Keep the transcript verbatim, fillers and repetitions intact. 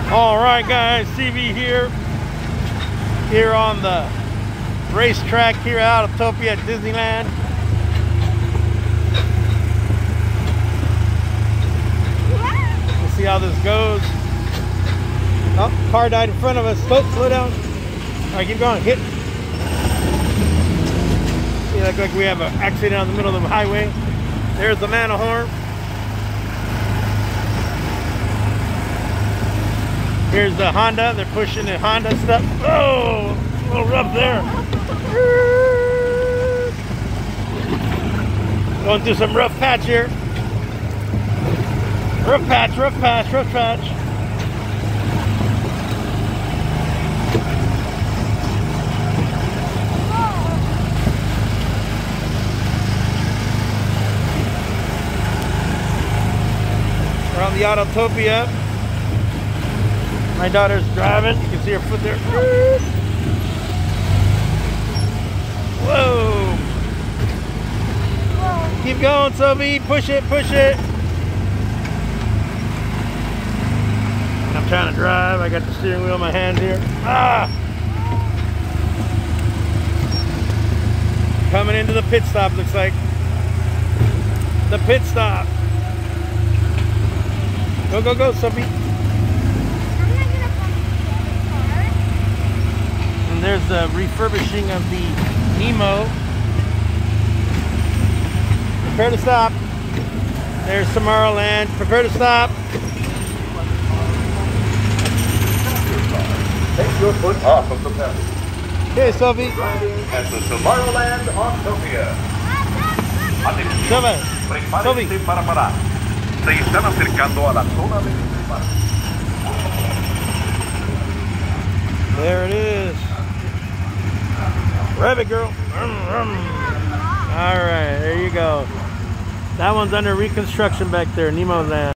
All right, guys, C V here, here on the racetrack here at Autopedia at Disneyland. We'll see how this goes. Oh, car died in front of us. Slow, slow down. All right, keep going. Hit. See, look like we have an accident on the middle of the highway. There's the Matterhorn. Here's the Honda. They're pushing the Honda stuff. Oh, a little rough there. Going through some rough patch here. Rough patch, rough patch, rough patch. We're on the Autopedia. My daughter's driving. You can see her foot there. Whoa. Whoa. Keep going, Sophie. Push it, push it. I'm trying to drive. I got the steering wheel in my hand here. Ah! Coming into the pit stop, looks like. The pit stop. Go, go, go, Sophie. And there's the refurbishing of the Nemo. Prepare to stop. There's Tomorrowland. Prepare to stop. Take your foot off of the pedal. Okay, Sophie. Driving at the Tomorrowland Autopedia. Sophie. Prepárense para parar. Se están acercando a la zona de desembarque. There it is. Rev it, girl. All right, there you go. That one's under reconstruction back there, Nemo's Land.